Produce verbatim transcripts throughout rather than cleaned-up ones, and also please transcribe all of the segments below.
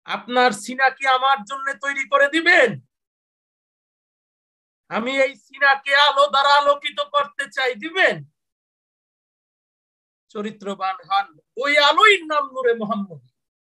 আপনার সিনা কি আমার জন্য তৈরি করে দিবেন? আমি এই সিনাকে আলো দ্বারা আলোকিত করতে চাই, দিবেন? চরিত্রবান হন, ওই আলোই নাম নূরে মুহাম্মদ।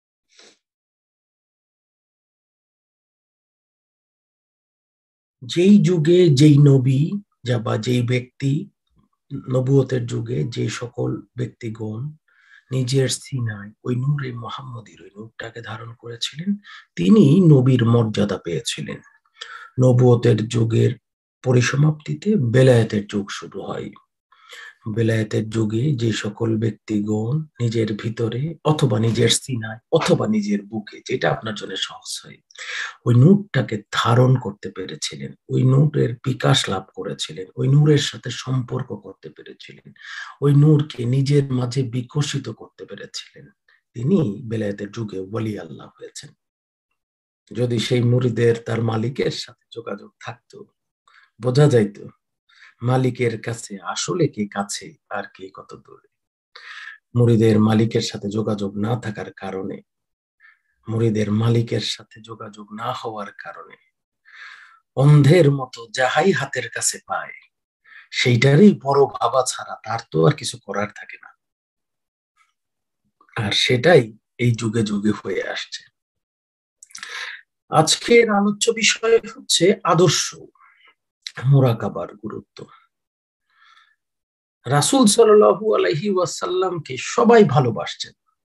যেই যুগে যেই নবী বা যেই ব্যক্তি, নবুয়তের যুগে যে সকল ব্যক্তিগণ নিজের সিনায় ওই নূরে মুহাম্মদীর ওই নূরটাকে ধারণ করেছিলেন, তিনি নবীর মর্যাদা পেয়েছিলেন। নবুয়তের যুগের পরিসমাপ্তিতে বেলায়েতের যুগ শুরু হয়। বেলায়েতের যুগে যে সকল ব্যক্তিগণ নিজের ভিতরে অথবা নিজের সিনায় অথবা নিজের বুকে, যেটা আপনার জন্য সহজ হয়, ওই নূরটাকে ধারণ করতে পেরেছিলেন, ওই নূরের বিকাশ লাভ করেছিলেন, ওই নূরের সাথে সম্পর্ক করতে পেরেছিলেন, ওই নূরকে নিজের মাঝে বিকশিত করতে পেরেছিলেন, তিনি বেলায়েতের যুগে ওলি আল্লাহ হয়েছেন। যদি সেই মুরিদের তার মালিকের সাথে যোগাযোগ থাকতো, বোঝা যাইতো মালিকের কাছে আসলে কে কাছে আর কে কত দূরে। মুরিদের মালিকের সাথে যোগাযোগ না থাকার কারণে, মুরিদের মালিকের সাথে যোগাযোগ না হওয়ার কারণে অন্ধের মতো যাহাই হাতের কাছে পায় সেইটারই বড় ভাবা ছাড়া তার তো আর কিছু করার থাকে না। আর সেটাই এই যুগে যুগে হয়ে আসছে। আজকের আলোচ্য বিষয় হচ্ছে আদর্শ মুরাকাবার গুরুত্ব। রাসূল সাল্লাল্লাহু আলাইহি ওয়াসাল্লামকে সবাই ভালোবাসছেন,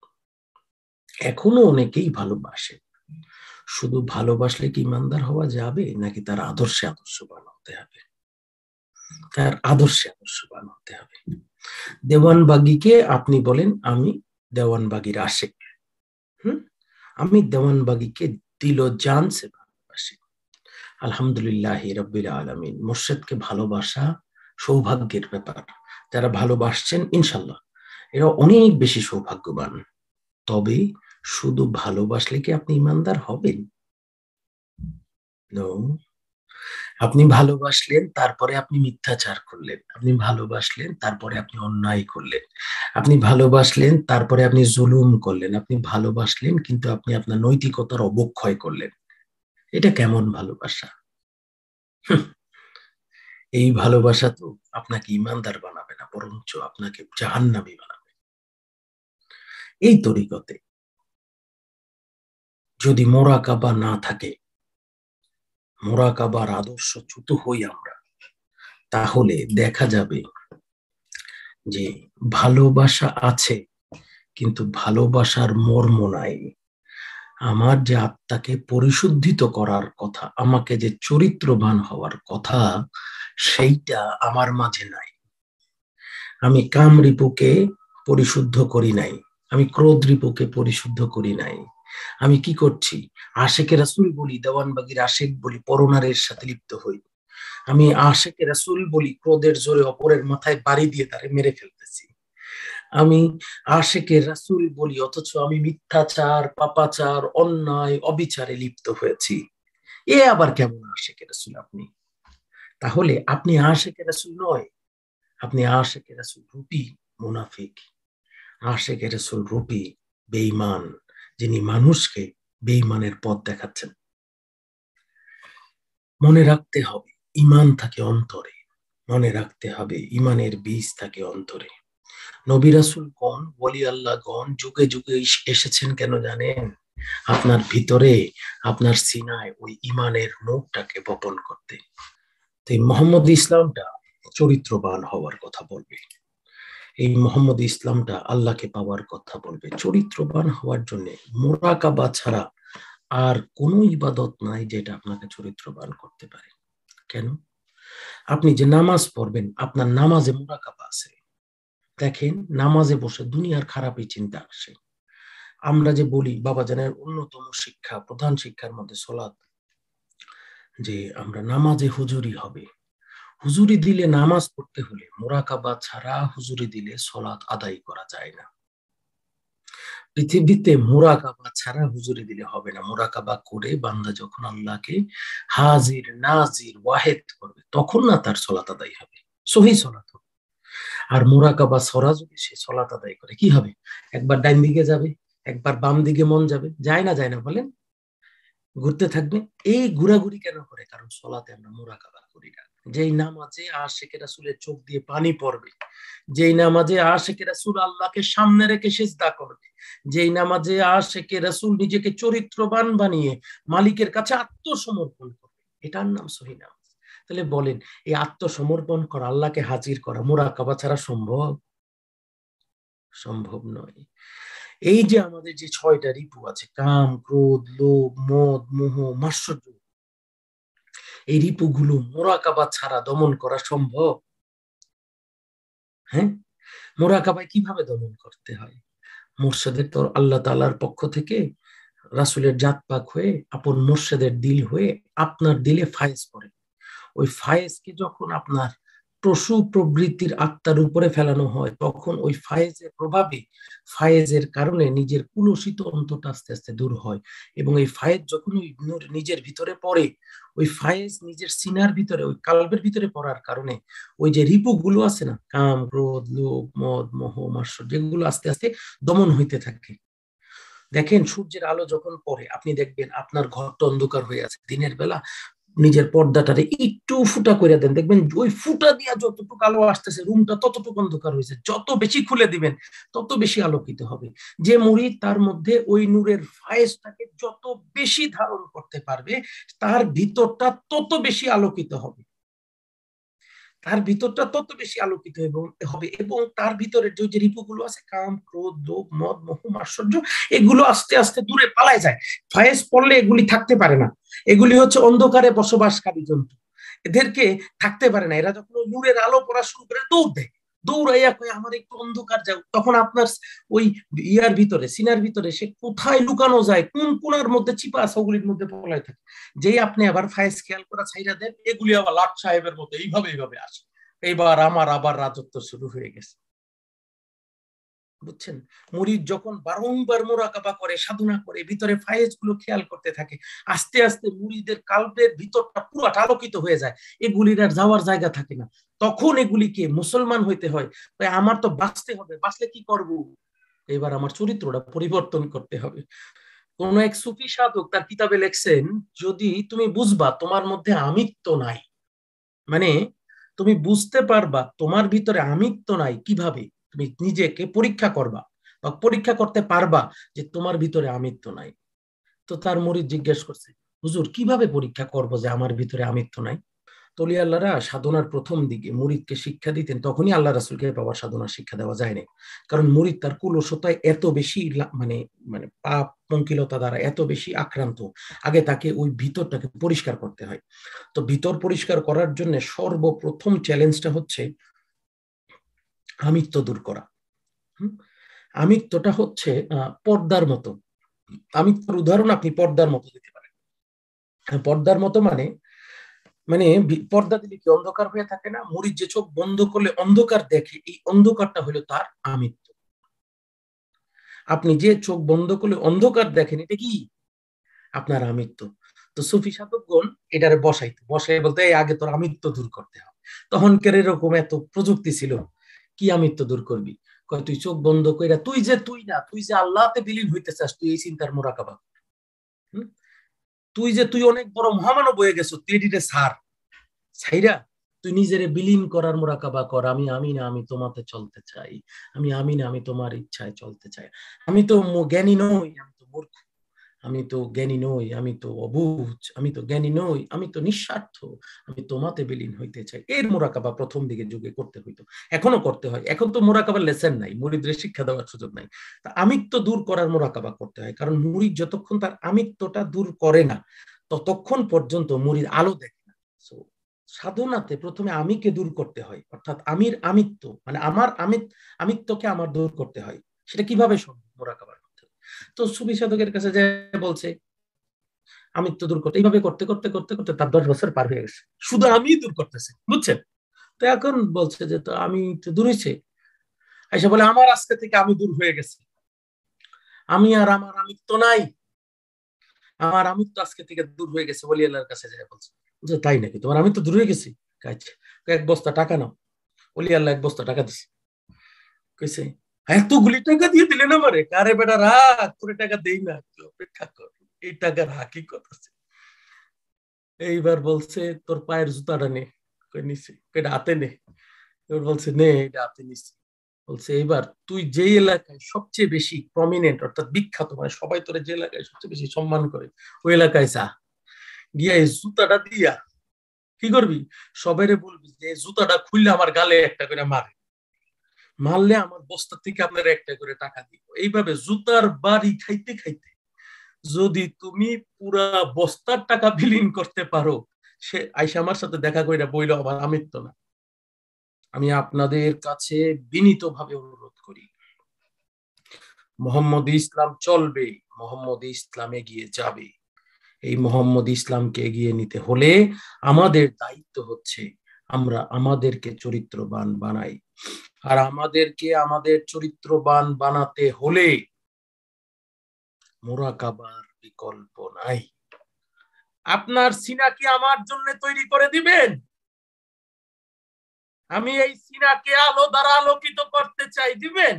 এখনো অনেকেই ভালোবাসে। শুধু ভালোবাসলে কি ইমানদার হওয়া যাবে, নাকি তার আদর্শে আদর্শবান হতে হবে? তার আদর্শে আদর্শবান হতে হবে। দেওয়ানবাগীকে আপনি বলেন আমি দেওয়ানবাগীর আশিক, হুম আমি দেওয়ানবাগীকে দিল জান সে ভালোবাসি। আলহামদুলিল্লাহ রাব্বিল আলামিন। মুর্শিদকে ভালোবাসা সৌভাগ্যের ব্যাপার। যারা ভালোবাসছেন ইনশাল্লাহ এরা অনেক বেশি সৌভাগ্যবান। তবে শুধু ভালোবাসলে কি আপনি ইমানদার হবেন? নো। আপনি ভালোবাসলেন, তারপরে আপনি মিথ্যাচার করলেন, আপনি ভালোবাসলেন, তারপরে আপনি অন্যায় করলেন, আপনি ভালোবাসলেন, তারপরে আপনি জুলুম করলেন, আপনি ভালোবাসলেন কিন্তু আপনি আপনার নৈতিকতার অবক্ষয় করলেন। এটা কেমন ভালোবাসা? এই ভালোবাসা তো আপনাকে ইমানদার বানাবে না, বরঞ্চ আপনাকে জাহান্নামী বানাবে। এই তরিকতে যদি মোরাকাবা না থাকে, মোরাকাবার আদর্শচ্যুত হই আমরা, তাহলে দেখা যাবে যে ভালোবাসা আছে কিন্তু ভালোবাসার মর্ম নাই। আমার যে আত্মাকে পরিশুদ্ধিত করার কথা, আমাকে যে চরিত্রবান হওয়ার কথা, সেইটা আমার মাঝে নাই। আমি কাম রিপুকে পরিশুদ্ধ করি নাই, আমি ক্রোধ রিপুকে পরিশুদ্ধ করি নাই। আমি কি করছি? আশেকে রাসূল বলি, দেওয়ানবাগীর আশেক বলি, পরনারের সাথে লিপ্ত হই। আমি আশেকে রাসূল বলি, ক্রোধের জোরে অপরের মাথায় বাড়ি দিয়ে তারে মেরে ফেলতেছি। আমি আশেকে রাসূল বলি, অথচ আমি মিথ্যাচার, পাপাচার, অন্যায়, অবিচারে লিপ্ত হয়েছি। এ আবার কেমন আশেকে রাসূল আপনি? তাহলে আপনি আশেকে রাসূল নয়, আপনি আশেকে রাসূল রূপী মুনাফিক, আশেকে রাসূল রূপী বেঈমান, যিনি মানুষকে বেঈমানের পথ দেখাচ্ছেন। মনে রাখতে হবে ঈমান থাকে অন্তরে, মনে রাখতে হবে ঈমানের বীজ থাকে অন্তরে। নবী রাসূল গণ, ওলি আল্লাহ গণ যুগে যুগে এসেছেন কেন জানেন? আপনার ভিতরে, আপনার সিনায় ওই ঈমানের মুখটাকে বপন করতে। তো মুহাম্মদি ইসলামটা চরিত্রবান হওয়ার কথা বলবে, এই মুহাম্মদি ইসলামটা আল্লাহকে পাওয়ার কথা বলবে। চরিত্রবান হওয়ার জন্য মুরাকাবা ছাড়া আর কোনো ইবাদত নাই যেটা আপনাকে চরিত্রবান করতে পারে। কেন? আপনি যে নামাজ পড়বেন, আপনার নামাজে মুরাকাবা আছে। দেখেন, নামাজে বসে দুনিয়ার খারাপই চিন্তা আসে। আমরা যে বলি বাবাজানের অন্যতম শিক্ষা, প্রধান শিক্ষার মধ্যে সলাৎ, যে আমরা নামাজে হুজুরি হবে। হুজুরি দিলে, নামাজ পড়তে হলে মুরাকাবা ছাড়া হুজুরি দিলে সলাৎ আদায় করা যায় না। পৃথিবীতে মুরাকাবা ছাড়া হুজুরি দিলে হবে না। মুরাকাবা করে বান্দা যখন আল্লাহকে হাজির নাজির ওয়াহেদ করবে, তখন না তার সলাৎ আদায় হবে, সহি সলাৎ হবে। আর মুরাকাবা ছড়া যদি সে সলাৎ আদায় করে, কি হবে? একবার ডাইন দিকে যাবে, একবার বাম দিকে মন যাবে, যায় না যায় না বলেন, ঘুরতে থাকবে। এই ঘোরাঘুরি কেন করে? কারণ সলাতে আমরা মুরাকাবা করি না। যেই নামাজে আশিকে রাসূলের চোখ দিয়ে পানি পড়বে, যেই নামাজে আশিকে রাসূল আল্লাহকে সামনে রেখে সিজদা করবে, যেই নামাজে আশিকে রাসূল নিজেকে চরিত্রবান বানিয়ে মালিকের কাছে আত্মসমর্পণ করবে, এটার নাম সহিহ নামাজ। তাহলে বলেন, এই আত্মসমর্পণ করা, আল্লাহকে হাজির করা মুরাকাবা ছাড়া সম্ভব? সম্ভব নয়। এই যে আমাদের যে ছয়টা রিপু আছে, কাম, ক্রোধ, লোভ, মদ, মোহ, মাৎসর্য, এই রিপুগুলো মুরাকাবা ছাড়া দমন করা সম্ভব? হ্যাঁ, মুরাকাবায় কিভাবে দমন করতে হয়? মুর্শিদের তো আল্লাহ তাআলার পক্ষ থেকে রাসূলের জাত পাক হয়ে আপন মুর্শিদের দিল হয়ে আপনার দিলে ফায়েজ পড়ে। ওই ফায়েজকে যখন আপনার পশু প্রবৃত্তির আত্মার উপরে ফেলানো হয়, তখন ওই ফায়েজের প্রভাবে, ফায়েজের কারণে নিজের কুলসিত অন্তরটা আস্তে আস্তে দূর হয়। এবং এই ফায়েজ যখন ওই নূর নিজের ভিতরে পড়ে, ওই ফায়েজ নিজের সিনার ভিতরে, ওই কালবের ভিতরে পড়ার কারণে ওই যে রিপুগুলো আছে না, কাম, ক্রোধ, লোভ, মদ, মোহ, মাৎসর্য, যেগুলো আস্তে আস্তে দমন হইতে থাকে। দেখেন, সূর্যের আলো যখন পড়ে, আপনি দেখবেন আপনার ঘরটা অন্ধকার হয়ে আছে, দিনের বেলা নিজের পর্দাটারে একটু ফুটা করে দেন, দেখবেন ওই ফুটা দিয়া যতটুকু আলো আসতেছে, রুমটা ততটুকু অন্ধকার হয়েছে। যত বেশি খুলে দিবেন তত বেশি আলোকিত হবে। যে মুরিদ তার মধ্যে ওই নূরের ফায়েজটাকে যত বেশি ধারণ করতে পারবে, তার ভিতরটা তত বেশি আলোকিত হবে, তার ভিতরটা তত বেশি আলোকিত এবং হবে। এবং তার ভিতরে যে যে রিপুগুলো আছে, কাম, ক্রোধ, লোভ, মদ, মোহ, মাৎসর্য, এগুলো আস্তে আস্তে দূরে পালায় যায়। ফায়েজ পড়লে এগুলি থাকতে পারে না। এগুলি হচ্ছে অন্ধকারে বসবাসকারী জন্তু, এদেরকে থাকতে পারে না। এরা যখন নূরের আলো পড়া শুরু করে, দৌড় দেয়, দৌড়াইয়া কয় আমার একটু অন্ধকার যাও। তখন আপনার ওই ইয়ার ভিতরে, সিনার ভিতরে সে কোথায় লুকানো যায়, কোন কোনার মধ্যে চিপা আছে, ওগুলির মধ্যে পলায় থাকে। যেই আপনি আবার ফায়েজ খেয়াল করা ছাইরা দেন, এগুলি আবার লাট সাহেবের মতো এইভাবে এইভাবে আসে। এইবার আমার আবার রাজত্ব শুরু হয়ে গেছে। বুঝছেন? মুরিদ যখন বারংবার মুরাকাবা করে, সাধনা করে, ভিতরে ফায়েজ গুলো খেয়াল করতে থাকে, আস্তে আস্তে মুরিদের কালবের ভিতরটা পুরাটা আলোকিত হয়ে যায়। এগুলির আর যাওয়ার জায়গা থাকে না। তখন এগুলিকে মুসলমান হইতে হয়। আমার তো বাঁচতে হবে, বাঁচলে কি করব? এবার আমার চরিত্রটা পরিবর্তন করতে হবে। কোন এক সুফি সাধক তার কিতাবে লেখছেন, যদি তুমি বুঝবা তোমার মধ্যে আমিত্ব নাই, মানে তুমি বুঝতে পারবা তোমার ভিতরে আমিত্ব নাই, কিভাবে তুমি নিজেকে পরীক্ষা করবা বা পরীক্ষা করতে পারবা যে তোমার ভিতরে আমিত্ব নাই। তো তার মুরিদ জিজ্ঞেস করছে, হুজুর কিভাবে পরীক্ষা করব যে আমার ভিতরে আমিত্ব নাই? তলি আল্লাহরা সাধনার প্রথম দিকে মুরিদকে শিক্ষা দিতেন, তখনই আল্লাহ রাসূলকে বাবা সাধনার শিক্ষা দেওয়া যায়নি। কারণ মুরিদ তার কুলসতায় এত বেশি মানে মানে পাপ পঙ্কিলতা দ্বারা এত বেশি আক্রান্ত, আগে তাকে ওই ভিতরটাকে পরিষ্কার করতে হয়। তো ভিতর পরিষ্কার করার জন্য সর্বপ্রথম চ্যালেঞ্জটা হচ্ছে আমিত্ব দূর করা। আমিত্বটা হচ্ছে আহ পর্দার মতো। আমিত্বর উদাহরণ আপনি পর্দার মতো দিতে পারেন। পর্দার মতো মানে মানে পর্দা দিলে কি অন্ধকার হয়ে থাকে না? মুরিদ যে চোখ বন্ধ করলে অন্ধকার দেখে, এই অন্ধকারটা হলো তার আমিত্ব। আপনি যে চোখ বন্ধ করলে অন্ধকার দেখেন, এটা কি? আপনার আমিত্ব। তো সুফি সাধকগণ এটারে বসাইতো, বসাই বলতে এই আগে তোর আমিত্ব দূর করতে হবে। তখনকার এরকম এত প্রযুক্তি ছিল, কি আমিত্ব দূর করবি? কয় তুই চোখ বন্ধ কইরা, তুই যে তুই না, তুই যে আল্লাহতে বিলীন হইতে চাস, তুই এই চিন্তার মোরাকাবা। তুই যে তুই অনেক বড় মহামানব হয়ে গেছো, তুই এটিতে ছাড়, ছাইরা তুই নিজেরে বিলীন করার মোরাকাবা কর। আমি আমি না, আমি তোমাতে চলতে চাই। আমি আমি না, আমি তোমার ইচ্ছায় চলতে চাই। আমি তো জ্ঞানী নই, আমি তো মূর্খ। আমি তো জ্ঞানী নই, আমি তো অবুঝ। আমি তো জ্ঞানী নই, আমি তো নিঃস্বার্থ। আমি তোমাতে বিলীন হইতে চাই। এর মোরাকাবা প্রথম দিকে যুগে করতে হইতো, এখনো করতে হয়। এখন তো মোরাকাবার লেসেন নাই, মুরিদদের শিক্ষা দেওয়ার সুযোগ নাই। তা আমিত্ব দূর করার মোরাকাবা করতে হয়, কারণ মুরিদ যতক্ষণ তার আমিত্বটা দূর করে না, ততক্ষণ পর্যন্ত মুরিদ আলো দেখে না। সো সাধনাতে প্রথমে আমিকে দূর করতে হয়, অর্থাৎ আমির আমিত্ব, মানে আমার আমিত আমিত্বকে আমার দূর করতে হয়। সেটা কিভাবে সম্ভব? মোরাকাবার। তো সুফি সাধকের কাছে যে বলছে আমিত্ব দূর করতে, এইভাবে করতে করতে করতে করতে তার দশ বছর পার হয়ে গেছে, শুধু আমি দূর করতেছে, বুঝছেন? তো এখন বলছে যে তো আমি তো দূর হয়েছে, আইসা বলে আমার আজকে থেকে আমি দূর হয়ে গেছে, আমি আর আমার আমিত্ব নাই, আমার আমিত্ব আজকে থেকে দূর হয়ে গেছে। ওলি আল্লাহর কাছে যায় বলছে, যে তাই নাকি, তোমার আমিত্ব দূর হয়ে গেছে? এক বস্তা টাকা নাও। ওলি আল্লাহ এক বস্তা টাকা দিছে, কইছে এতগুলি টাকা দিয়ে দিলেন আমারে, কারে বেটা রাখ, করে টাকা দেই না, অপেক্ষা কর, এই টাকার হাকিকত আছে। এইবার বলছে তোর পায়ের জুতাটা নে, নিছি, এটা হাতে নে। এবার বলছে নে, এটা হাতে নিছি। বলছে এইবার তুই যে এলাকায় সবচেয়ে বেশি প্রমিনেন্ট অর্থাৎ বিখ্যাত, মানে সবাই তোর যে এলাকায় সবচেয়ে বেশি সম্মান করে ওই এলাকায় যা, গিয়া এই জুতাটা দিয়া কি করবি, সবাইরে বলবি যে জুতাটা খুললে আমার গালে একটা করে মারে, মারলে আমার বস্তা থেকে আপনার একটা করে টাকা দিব। এইভাবে জুতার বাড়ি খাইতে খাইতে যদি তুমি পুরা বস্তার টাকা বিলীন করতে পারো, সে আইসা আমার সাথে দেখা কইরা বইল আমার আমৃত্য না। আমি আপনাদের কাছে বিনীতভাবে অনুরোধ করি, মুহাম্মদি ইসলাম চলবে, মুহাম্মদি ইসলাম এগিয়ে যাবে। এই মুহাম্মদি ইসলামকে এগিয়ে নিতে হলে আমাদের দায়িত্ব হচ্ছে আমরা আমাদেরকে চরিত্রবান বানাই। আর আমাদেরকে আমাদের চরিত্রবান বানাতে হলে মুরাকাবার বিকল্প নাই। আপনার সিনা কি আমার জন্য তৈরি করে দিবেন? আমি এই সিনাকে আলো দ্বারা আলোকিত করতে চাই, দিবেন?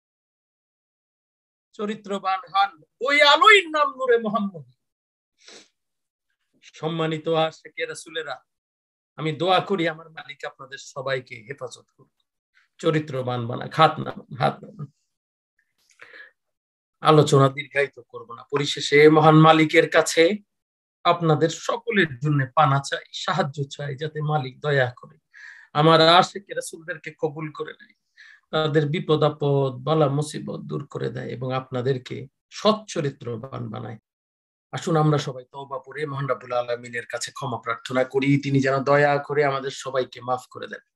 চরিত্রবান হন, ওই আলোই নাম নূরে মুহাম্মদ। সম্মানিত আশিকে রাসূলেরা, আমি দোয়া করি আমার মালিক আপনাদের সবাইকে হেফাজত করুন, চরিত্রবান বানা। হাত নামান, হাত নামান। আলোচনা দীর্ঘায়িত করব না। পরিশেষে মহান মালিকের কাছে আপনাদের সকলের জন্য পানা চাই, সাহায্য চাই, যাতে মালিক দয়া করে আমার আশিকে রাসূলদেরকে কবুল করে নেয়, তাদের বিপদ আপদ বালা মুসিবত দূর করে দেয় এবং আপনাদেরকে সৎ চরিত্রবান বানায়। আসুন আমরা সবাই তওবা করে মহান রাব্বুল আলামিনের কাছে ক্ষমা প্রার্থনা করি, তিনি যেন দয়া করে আমাদের সবাইকে মাফ করে দেন।